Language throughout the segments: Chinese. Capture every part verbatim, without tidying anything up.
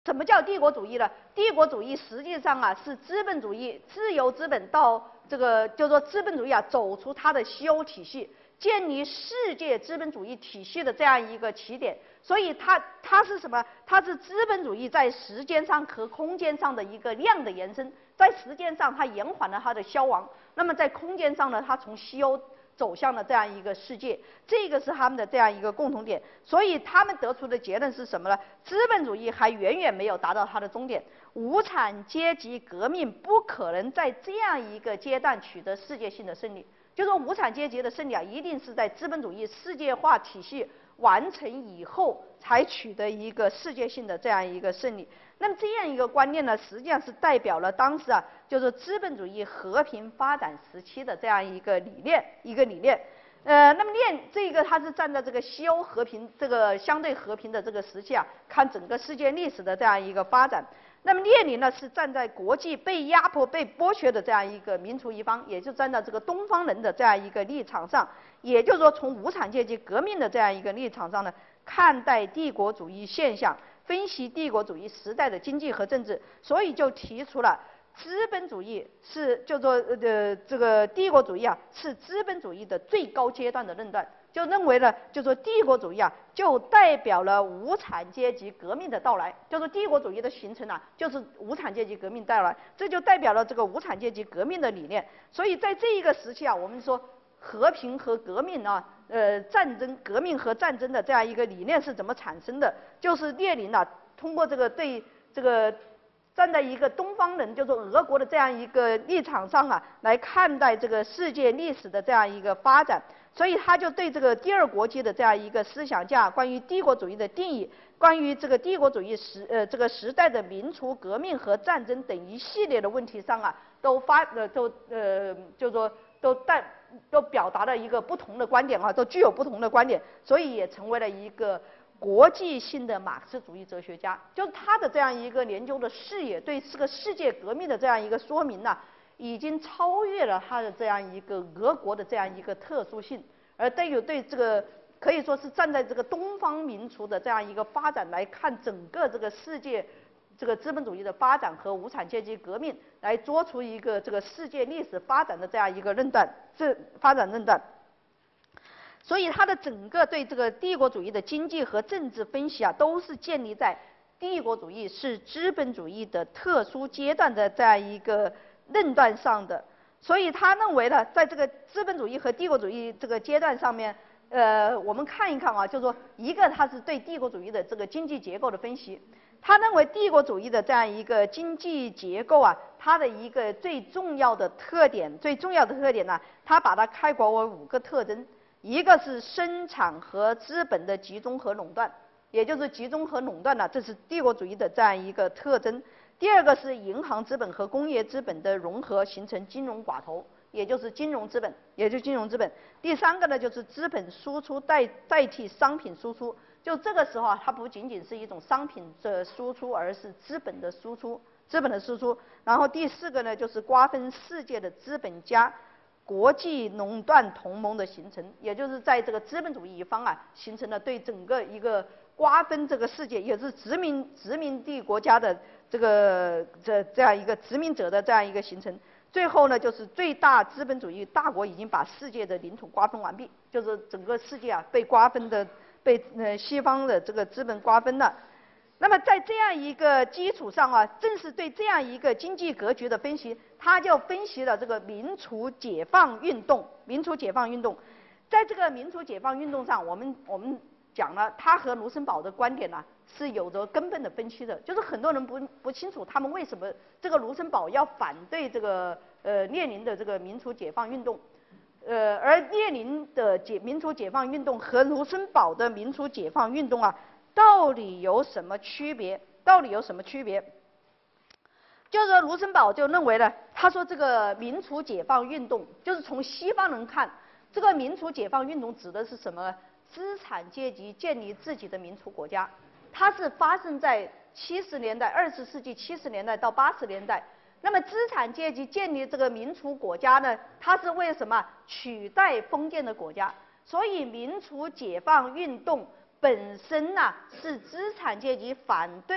什么叫帝国主义呢？帝国主义实际上啊是资本主义自由资本到这个就说资本主义啊走出它的西欧体系，建立世界资本主义体系的这样一个起点。所以它它是什么？它是资本主义在时间上和空间上的一个量的延伸。在时间上它延缓了它的消亡，那么在空间上呢，它从西欧走向了这样一个世界，这个是他们的这样一个共同点。所以他们得出的结论是什么呢？资本主义还远远没有达到它的终点，无产阶级革命不可能在这样一个阶段取得世界性的胜利。就说无产阶级的胜利啊，一定是在资本主义世界化体系完成以后才取得一个世界性的这样一个胜利。那么这样一个观念呢，实际上是代表了当时啊，就是资本主义和平发展时期的这样一个理念，一个理念。呃，那么列这个它是站在这个西欧和平这个相对和平的这个时期啊，看整个世界历史的这样一个发展。那么列宁呢是站在国际被压迫、被剥削的这样一个民族一方，也就站在这个东方人的这样一个立场上，也就是说从无产阶级革命的这样一个立场上呢，看待帝国主义现象，分析帝国主义时代的经济和政治，所以就提出了资本主义是就说呃这个帝国主义啊是资本主义的最高阶段的论断，就认为呢就说帝国主义啊就代表了无产阶级革命的到来，就说帝国主义的形成啊就是无产阶级革命到来，这就代表了这个无产阶级革命的理念。所以在这一个时期啊，我们说和平和革命啊，呃，战争、革命和战争的这样一个理念是怎么产生的？就是列宁啊，通过这个对这个站在一个东方人，就是俄国的这样一个立场上啊，来看待这个世界历史的这样一个发展，所以他就对这个第二国际的这样一个思想家关于帝国主义的定义，关于这个帝国主义时呃这个时代的民族革命和战争等一系列的问题上啊，都发呃都呃就说都带。都表达了一个不同的观点啊，都具有不同的观点，所以也成为了一个国际性的马克思主义哲学家。就是他的这样一个研究的视野，对这个世界革命的这样一个说明呢、啊，已经超越了他的这样一个俄国的这样一个特殊性，而带有对这个可以说是站在这个东方民族的这样一个发展来看整个这个世界。这个资本主义的发展和无产阶级革命来做出一个这个世界历史发展的这样一个论断，这发展论断。所以它的整个对这个帝国主义的经济和政治分析啊，都是建立在帝国主义是资本主义的特殊阶段的这样一个论断上的。所以他认为呢，在这个资本主义和帝国主义这个阶段上面，呃，我们看一看啊，就是说一个它是对帝国主义的这个经济结构的分析。他认为帝国主义的这样一个经济结构啊，它的一个最重要的特点，最重要的特点呢，他把它概括为五个特征：一个是生产和资本的集中和垄断，也就是集中和垄断呢，这是帝国主义的这样一个特征；第二个是银行资本和工业资本的融合，形成金融寡头，也就是金融资本，也就是金融资本；第三个呢，就是资本输出代代替商品输出。就这个时候啊，它不仅仅是一种商品的输出，而是资本的输出，资本的输出。然后第四个呢，就是瓜分世界的资本家国际垄断同盟的形成，也就是在这个资本主义一方啊，形成了对整个一个瓜分这个世界，也是殖民殖民地国家的这个这这样一个殖民者的这样一个形成。最后呢，就是最大资本主义大国已经把世界的领土瓜分完毕，就是整个世界啊被瓜分的。被呃西方的这个资本瓜分了，那么在这样一个基础上啊，正是对这样一个经济格局的分析，他就分析了这个民族解放运动。民族解放运动，在这个民族解放运动上，我们我们讲了，他和卢森堡的观点呢、啊、是有着根本的分歧的，就是很多人不不清楚他们为什么这个卢森堡要反对这个呃列宁的这个民族解放运动。呃，而列宁的解民族解放运动和卢森堡的民族解放运动啊，到底有什么区别？到底有什么区别？就是说，卢森堡就认为呢，他说这个民族解放运动，就是从西方人看，这个民族解放运动指的是什么？资产阶级建立自己的民族国家，它是发生在七十年代，二十世纪七十年代到八十年代。那么资产阶级建立这个民族国家呢，它是为什么？取代封建的国家。所以民族解放运动本身呢、啊，是资产阶级反对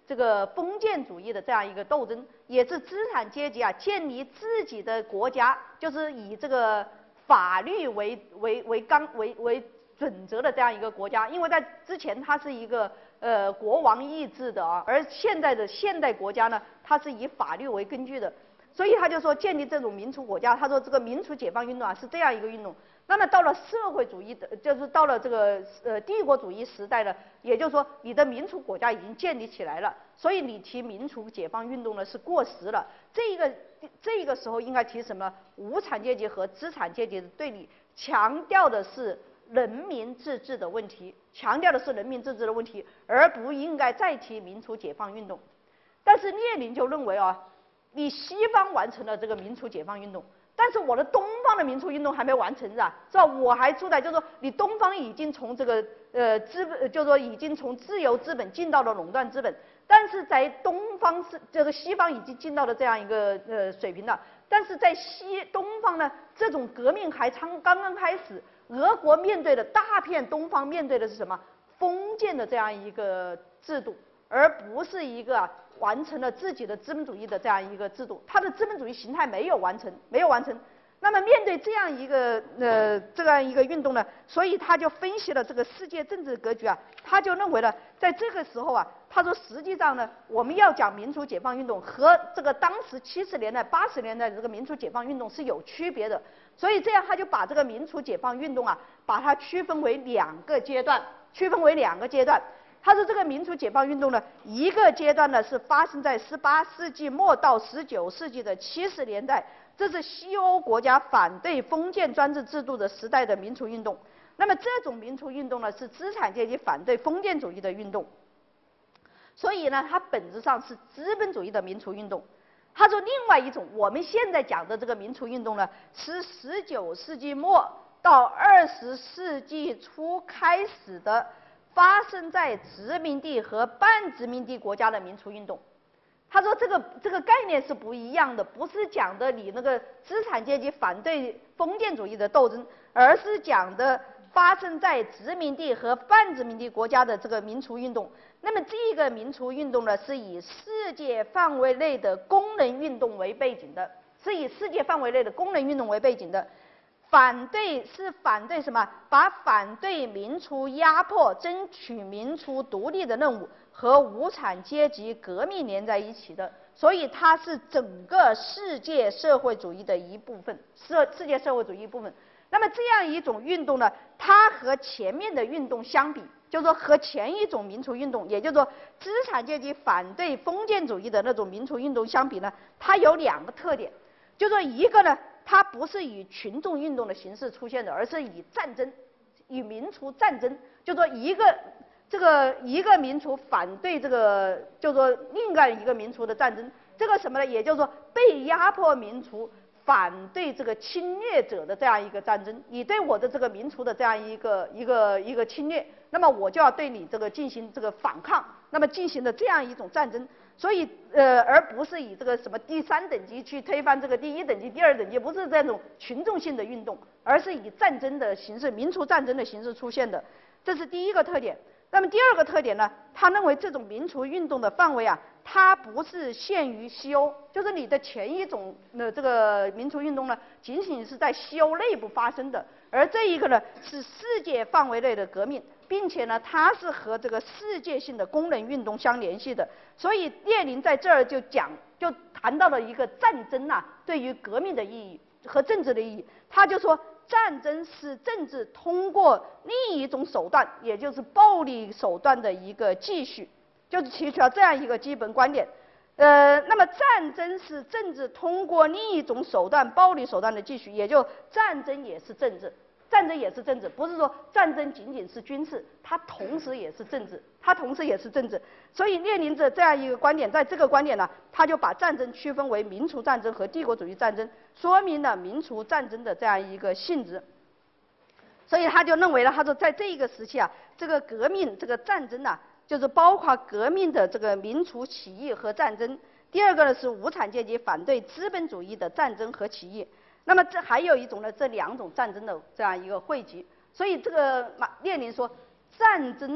这个封建主义的这样一个斗争，也是资产阶级啊建立自己的国家，就是以这个法律为为为纲为为准则的这样一个国家。因为在之前它是一个呃国王意志的啊，而现在的现代国家呢，它是以法律为根据的。所以他就说建立这种民主国家，他说这个民主解放运动啊是这样一个运动。那么到了社会主义的，就是到了这个呃帝国主义时代呢，也就是说你的民主国家已经建立起来了，所以你提民主解放运动呢是过时了。这一个这个时候应该提什么？无产阶级和资产阶级的对立，强调的是人民自治的问题，强调的是人民自治的问题，而不应该再提民主解放运动。但是列宁就认为啊。你西方完成了这个民主解放运动，但是我的东方的民主运动还没完成，是吧？是吧？我还处在就是说，你东方已经从这个呃资本，就是说已经从自由资本进到了垄断资本，但是在东方是这个西方已经进到了这样一个呃水平了，但是在西东方呢，这种革命还刚刚刚开始，俄国面对的大片东方面对的是什么？封建的这样一个制度，而不是一个、啊。完成了自己的资本主义的这样一个制度，它的资本主义形态没有完成，没有完成。那么面对这样一个呃这样一个运动呢，所以他就分析了这个世界政治格局啊，他就认为呢，在这个时候啊，他说实际上呢，我们要讲民主解放运动和这个当时七十年代、八十年代的这个民主解放运动是有区别的，所以这样他就把这个民主解放运动啊，把它区分为两个阶段，区分为两个阶段。他说这个民主解放运动呢，一个阶段呢是发生在十八世纪末到十九世纪的七十年代，这是西欧国家反对封建专制制度的时代的民主运动。那么这种民主运动呢，是资产阶级反对封建主义的运动，所以呢，它本质上是资本主义的民主运动。他说另外一种我们现在讲的这个民主运动呢，是十九世纪末到二十世纪初开始的。发生在殖民地和半殖民地国家的民主运动，他说这个这个概念是不一样的，不是讲的你那个资产阶级反对封建主义的斗争，而是讲的发生在殖民地和半殖民地国家的这个民主运动。那么这个民主运动呢，是以世界范围内的工人运动为背景的，是以世界范围内的工人运动为背景的。反对是反对什么？把反对民族压迫、争取民族独立的任务和无产阶级革命连在一起的，所以它是整个世界社会主义的一部分，社世界社会主义一部分。那么这样一种运动呢，它和前面的运动相比，就是说和前一种民主运动，也就是说资产阶级反对封建主义的那种民主运动相比呢，它有两个特点，就是说一个呢。它不是以群众运动的形式出现的，而是以战争，以民族战争，就说一个这个一个民族反对这个，就说另外一个民族的战争，这个什么呢？也就是说被压迫民族反对这个侵略者的这样一个战争，你对我的这个民族的这样一个一个一个侵略，那么我就要对你这个进行这个反抗，那么进行的这样一种战争。所以，呃，而不是以这个什么第三等级去推翻这个第一等级、第二等级，不是这种群众性的运动，而是以战争的形式、民族战争的形式出现的，这是第一个特点。那么第二个特点呢，他认为这种民族运动的范围啊，它不是限于西欧，就是你的前一种的这个民族运动呢，仅仅是在西欧内部发生的，而这一个呢是世界范围内的革命。并且呢，它是和这个世界性的工人运动相联系的，所以列宁在这儿就讲，就谈到了一个战争啊对于革命的意义和政治的意义。他就说，战争是政治通过另一种手段，也就是暴力手段的一个继续，就是提出了这样一个基本观点。呃，那么战争是政治通过另一种手段，暴力手段的继续，也就战争也是政治。战争也是政治，不是说战争仅仅是军事，它同时也是政治，它同时也是政治。所以列宁这这样一个观点，在这个观点呢，他就把战争区分为民族战争和帝国主义战争，说明了民族战争的这样一个性质。所以他就认为呢，他说在这一个时期啊，这个革命这个战争呢，就是包括革命的这个民族起义和战争。第二个呢是无产阶级反对资本主义的战争和起义。那么这还有一种呢，这两种战争的这样一个汇集。所以这个马列宁说，战争啊，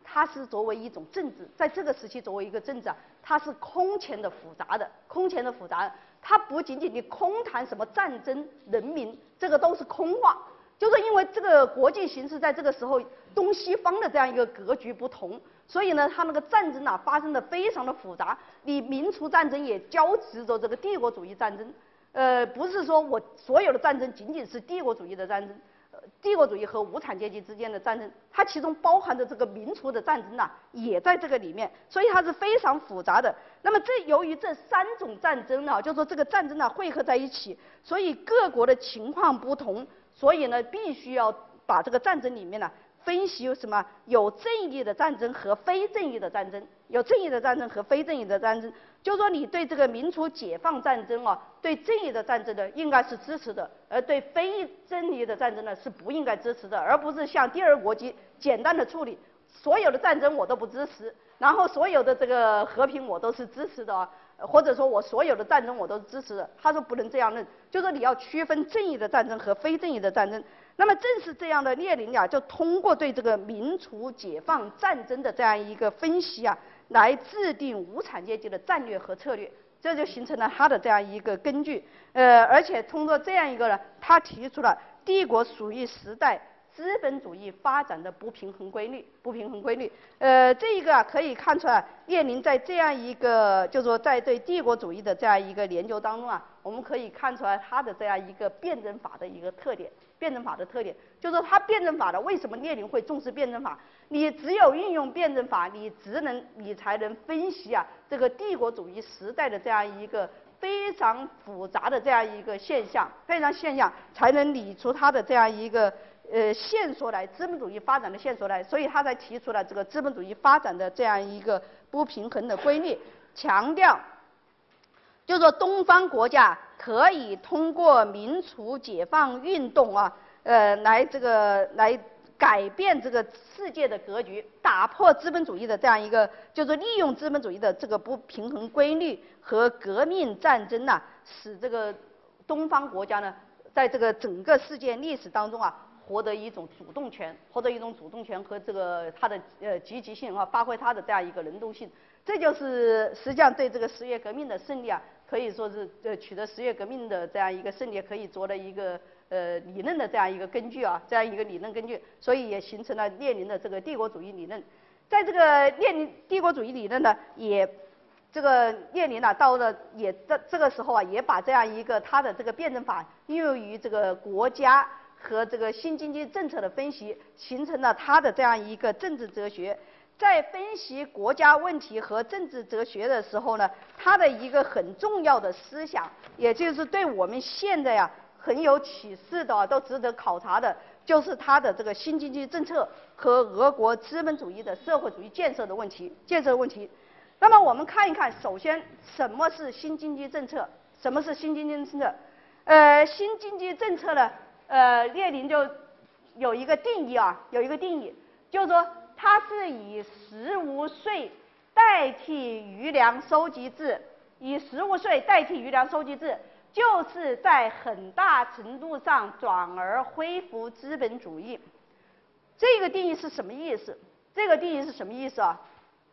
它是作为一种政治，在这个时期作为一个政治啊，它是空前的复杂的，空前的复杂的。它不仅仅你空谈什么战争、人民，这个都是空话。就是因为这个国际形势在这个时候东西方的这样一个格局不同，所以呢，它那个战争啊发生的非常的复杂。你民族战争也交织着这个帝国主义战争，呃，不是说我所有的战争仅仅是帝国主义的战争。帝国主义和无产阶级之间的战争，它其中包含着这个民族的战争呐、啊，也在这个里面，所以它是非常复杂的。那么这由于这三种战争呢、啊，就说这个战争呢、啊、汇合在一起，所以各国的情况不同，所以呢必须要把这个战争里面呢、啊、分析有什么有正义的战争和非正义的战争，有正义的战争和非正义的战争。就说你对这个民族解放战争啊，对正义的战争呢，应该是支持的，而对非正义的战争呢，是不应该支持的，而不是像第二国际简单的处理，所有的战争我都不支持，然后所有的这个和平我都是支持的啊，或者说我所有的战争我都是支持的。他说不能这样论，就说你要区分正义的战争和非正义的战争。那么正是这样的，列宁呀，就通过对这个民族解放战争的这样一个分析啊，来制定无产阶级的战略和策略，这就形成了他的这样一个根据。呃，而且通过这样一个呢，他提出了帝国主义时代资本主义发展的不平衡规律，不平衡规律。呃，这一个啊可以看出来，列宁在这样一个，就是说在对帝国主义的这样一个研究当中啊，我们可以看出来他的这样一个辩证法的一个特点。辩证法的特点，就是说他辩证法的为什么列宁会重视辩证法？你只有运用辩证法，你只能你才能分析啊这个帝国主义时代的这样一个非常复杂的这样一个现象，非常现象才能理出它的这样一个呃线索来，资本主义发展的线索来，所以他才提出了这个资本主义发展的这样一个不平衡的规律，强调就是说东方国家可以通过民族解放运动啊，呃，来这个来改变这个世界的格局，打破资本主义的这样一个，就是利用资本主义的这个不平衡规律和革命战争呐、啊，使这个东方国家呢，在这个整个世界历史当中啊，获得一种主动权，获得一种主动权和这个它的呃积极性啊，发挥它的这样一个能动性。这就是实际上对这个十月革命的胜利啊，可以说是呃取得十月革命的这样一个胜利，可以做了一个呃理论的这样一个根据啊，这样一个理论根据，所以也形成了列宁的这个帝国主义理论。在这个列宁帝国主义理论呢，也这个列宁呢到了也这这个时候啊，也把这样一个他的这个辩证法应用于这个国家和这个新经济政策的分析，形成了他的这样一个政治哲学。在分析国家问题和政治哲学的时候呢，他的一个很重要的思想，也就是对我们现在啊很有启示的，都值得考察的，就是他的这个新经济政策和俄国资本主义的社会主义建设的问题，建设问题。那么我们看一看，首先什么是新经济政策？什么是新经济政策？呃，新经济政策呢，呃，列宁就有一个定义啊，有一个定义，就是说。它是以实物税代替余粮收集制，以实物税代替余粮收集制，就是在很大程度上转而恢复资本主义。这个定义是什么意思？这个定义是什么意思啊？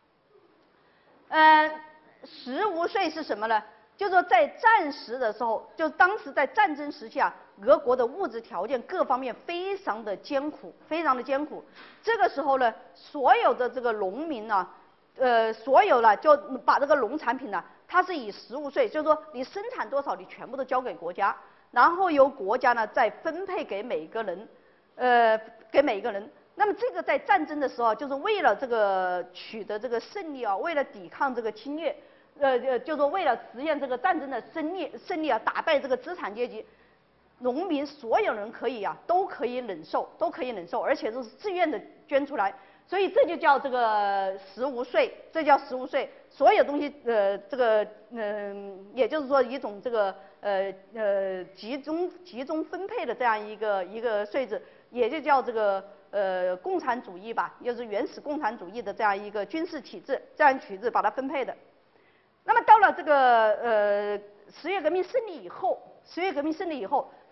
呃，实物税是什么呢？就是说在战时的时候，就当时在战争时期啊，俄国的物质条件各方面非常的艰苦，非常的艰苦。这个时候呢，所有的这个农民呢、啊，呃，所有了就把这个农产品呢，它是以实物税，就是说你生产多少，你全部都交给国家，然后由国家呢再分配给每个人，呃，给每个人。那么这个在战争的时候，就是为了这个取得这个胜利啊，为了抵抗这个侵略。呃呃，就是说为了实现这个战争的胜利，胜利啊，打败这个资产阶级，农民所有人可以啊，都可以忍受，都可以忍受，而且都是自愿的捐出来，所以这就叫这个实物税，这叫实物税。所有东西呃，这个嗯、呃，也就是说一种这个呃呃集中集中分配的这样一个一个税制，也就叫这个呃共产主义吧，又是原始共产主义的这样一个军事体制，这样体制把它分配的。那么到了这个呃十月革命胜利以后，十月革命胜利以后，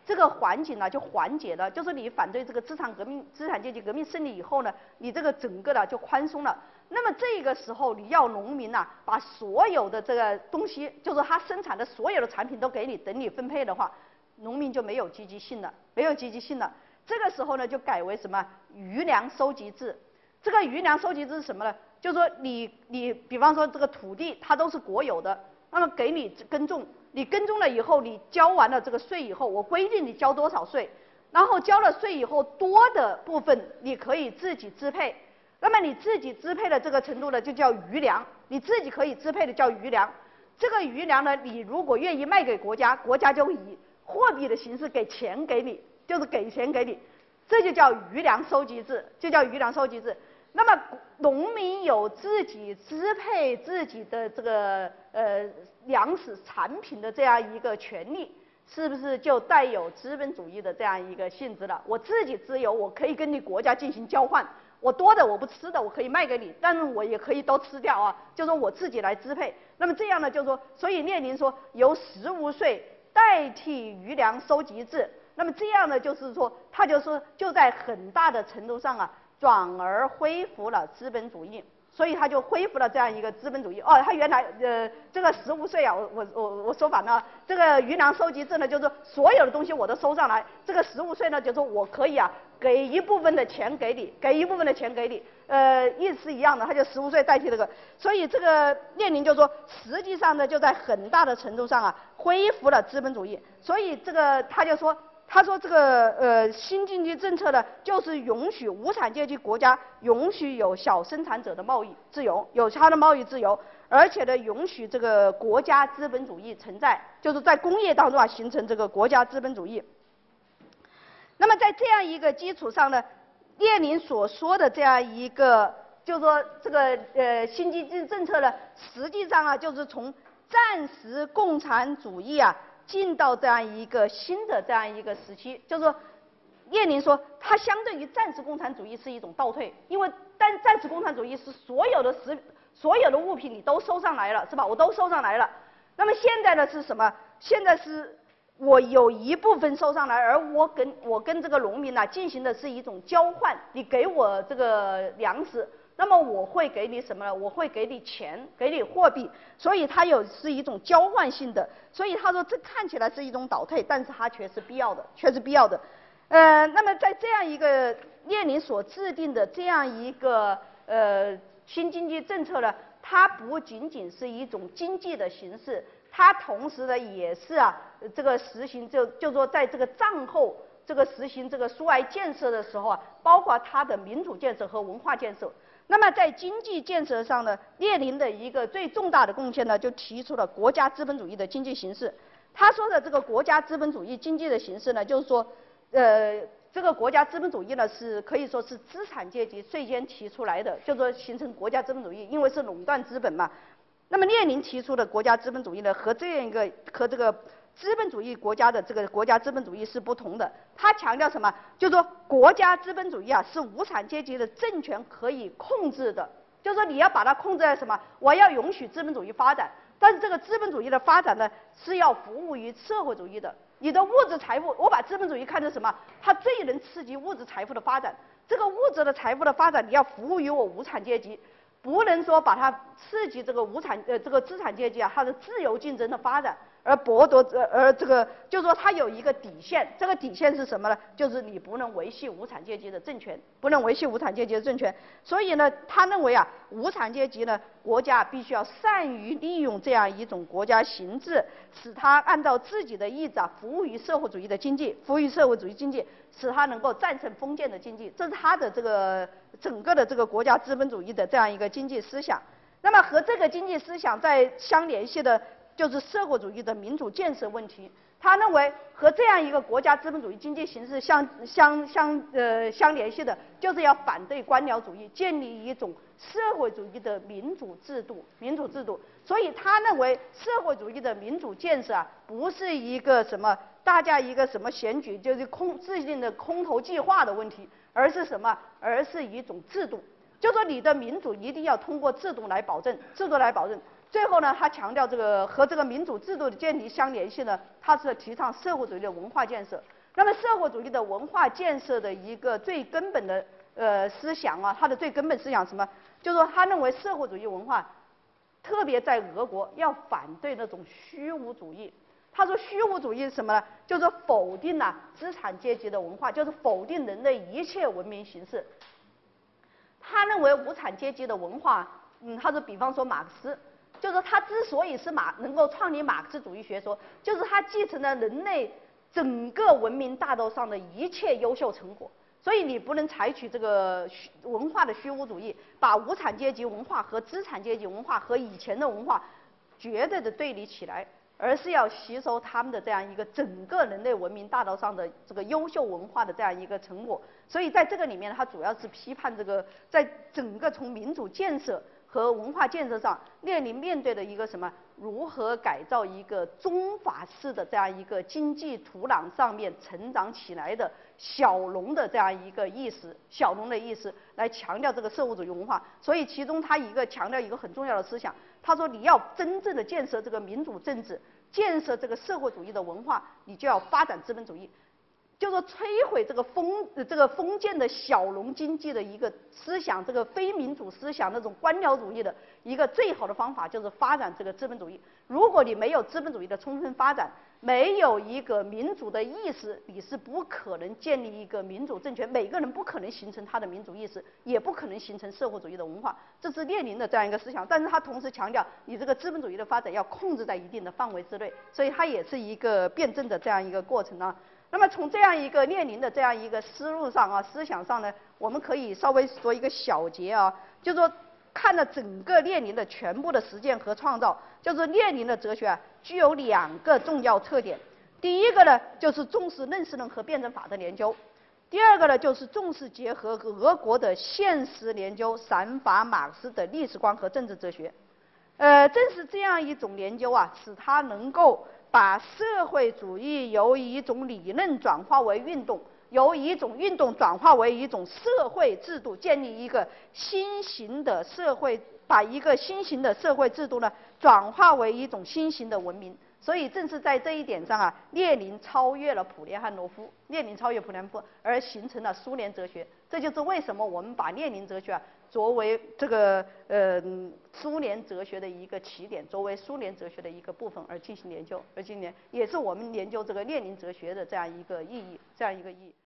这个环境呢就缓解了，就是你反对这个资产革命、资产阶级革命胜利以后呢，你这个整个的就宽松了。那么这个时候你要农民呐、啊，把所有的这个东西，就是他生产的所有的产品都给你，等你分配的话，农民就没有积极性了，没有积极性了。这个时候呢，就改为什么余粮收集制。这个余粮收集制是什么呢？就是说你你比方说这个土地它都是国有的，那么给你耕种。你耕种了以后，你交完了这个税以后，我规定你交多少税，然后交了税以后，多的部分你可以自己支配。那么你自己支配的这个程度呢，就叫余粮，你自己可以支配的叫余粮。这个余粮呢，你如果愿意卖给国家，国家就以货币的形式给钱给你，就是给钱给你，这就叫余粮收集制，就叫余粮收集制。那么农民有自己支配自己的这个呃粮食产品的这样一个权利，是不是就带有资本主义的这样一个性质了？我自己自由，我可以跟你国家进行交换，我多的我不吃的我可以卖给你，但是我也可以都吃掉啊，就说我自己来支配。那么这样呢，就说，所以列宁说由实物税代替余粮收集制，那么这样呢，就是说他就说就在很大的程度上啊。转而恢复了资本主义，所以他就恢复了这样一个资本主义。哦，他原来呃这个实物税啊，我我我我说反了，这个余粮收集制呢，就是说所有的东西我都收上来，这个实物税呢，就是说我可以啊给一部分的钱给你，给一部分的钱给你，呃意思是一样的，他就实物税代替这个，所以这个列宁就说，实际上呢就在很大的程度上啊恢复了资本主义，所以这个他就说。他说：“这个呃新经济政策呢，就是允许无产阶级国家允许有小生产者的贸易自由，有它的贸易自由，而且呢，允许这个国家资本主义存在，就是在工业当中啊形成这个国家资本主义。那么在这样一个基础上呢，列宁所说的这样一个，就是说这个呃新经济政策呢，实际上啊就是从战时共产主义啊。”进到这样一个新的这样一个时期，就是说，列宁说，它相对于战时共产主义是一种倒退，因为但战时共产主义是所有的食所有的物品你都收上来了，是吧？我都收上来了。那么现在呢是什么？现在是我有一部分收上来，而我跟我跟这个农民呢、啊、进行的是一种交换，你给我这个粮食。那么我会给你什么呢？我会给你钱，给你货币，所以它有是一种交换性的。所以他说这看起来是一种倒退，但是它却是必要的，却是必要的。呃，那么在这样一个列宁所制定的这样一个呃新经济政策呢，它不仅仅是一种经济的形式，它同时呢也是啊这个实行就就说在这个战后这个实行这个苏维埃建设的时候啊，包括它的民主建设和文化建设。那么在经济建设上呢，列宁的一个最重大的贡献呢，就提出了国家资本主义的经济形式。他说的这个国家资本主义经济的形式呢，就是说，呃，这个国家资本主义呢是可以说是资产阶级率先提出来的，就是说形成国家资本主义，因为是垄断资本嘛。那么列宁提出的国家资本主义呢，和这样一个和这个资本主义国家的这个国家资本主义是不同的。他强调什么？就是说国家资本主义啊是无产阶级的政权可以控制的，就是说你要把它控制在什么？我要允许资本主义发展，但是这个资本主义的发展呢是要服务于社会主义的。你的物质财富，我把资本主义看成什么？它最能刺激物质财富的发展。这个物质的财富的发展，你要服务于我无产阶级。不能说把它刺激这个无产呃这个资产阶级啊它的自由竞争的发展，而剥夺呃而这个就是说它有一个底线，这个底线是什么呢？就是你不能维系无产阶级的政权，不能维系无产阶级的政权。所以呢，他认为啊，无产阶级呢，国家必须要善于利用这样一种国家形制，使它按照自己的意志啊，服务于社会主义的经济，服务于社会主义经济，使它能够战胜封建的经济。这是他的这个整个的这个国家资本主义的这样一个经济思想。那么和这个经济思想在相联系的就是社会主义的民主建设问题。他认为和这样一个国家资本主义经济形势相相相呃相联系的，就是要反对官僚主义，建立一种社会主义的民主制度。民主制度，所以他认为社会主义的民主建设啊，不是一个什么大家一个什么选举就是空制定的空头计划的问题，而是什么？而是一种制度。就说你的民主一定要通过制度来保证，制度来保证。最后呢，他强调这个和这个民主制度的建立相联系呢，他是提倡社会主义的文化建设。 那么社会主义的文化建设的一个最根本的呃思想啊，它的最根本思想什么？就是说他认为社会主义文化，特别在俄国要反对那种虚无主义。他说虚无主义是什么呢？就是否定了、啊、资产阶级的文化，就是否定人类一切文明形式。他认为无产阶级的文化，嗯，他说比方说马克思。就是说他之所以是马能够创立马克思主义学说，就是他继承了人类整个文明大道上的一切优秀成果。所以你不能采取这个文化的虚无主义，把无产阶级文化和资产阶级文化和以前的文化绝对的对立起来，而是要吸收他们的这样一个整个人类文明大道上的这个优秀文化的这样一个成果。所以在这个里面，他主要是批判这个在整个从民主建设和文化建设上，列宁面对的一个什么？如何改造一个中法式的这样一个经济土壤上面成长起来的小农的这样一个意识，小农的意识来强调这个社会主义文化。所以其中他一个强调一个很重要的思想，他说你要真正的建设这个民主政治，建设这个社会主义的文化，你就要发展资本主义。就说摧毁这个封这个封建的小农经济的一个思想，这个非民主思想那种官僚主义的一个最好的方法就是发展这个资本主义。如果你没有资本主义的充分发展，没有一个民主的意识，你是不可能建立一个民主政权，每个人不可能形成他的民主意识，也不可能形成社会主义的文化。这是列宁的这样一个思想，但是他同时强调你这个资本主义的发展要控制在一定的范围之内，所以它也是一个辩证的这样一个过程啊。那么从这样一个列宁的这样一个思路上啊，思想上呢，我们可以稍微说一个小结啊，就是说看了整个列宁的全部的实践和创造，就是列宁的哲学啊，具有两个重要特点。第一个呢，就是重视认识论和辩证法的研究；第二个呢，就是重视结合俄国的现实研究，散发马克思的历史观和政治哲学。呃，正是这样一种研究啊，使他能够把社会主义由一种理论转化为运动，由一种运动转化为一种社会制度，建立一个新型的社会，把一个新型的社会制度呢转化为一种新型的文明。所以正是在这一点上啊，列宁超越了普列汉诺夫，列宁超越普列汉诺夫，而形成了苏联哲学。这就是为什么我们把列宁哲学啊作为这个呃苏联哲学的一个起点，作为苏联哲学的一个部分而进行研究，而今年也是我们研究这个列宁哲学的这样一个意义，这样一个意义。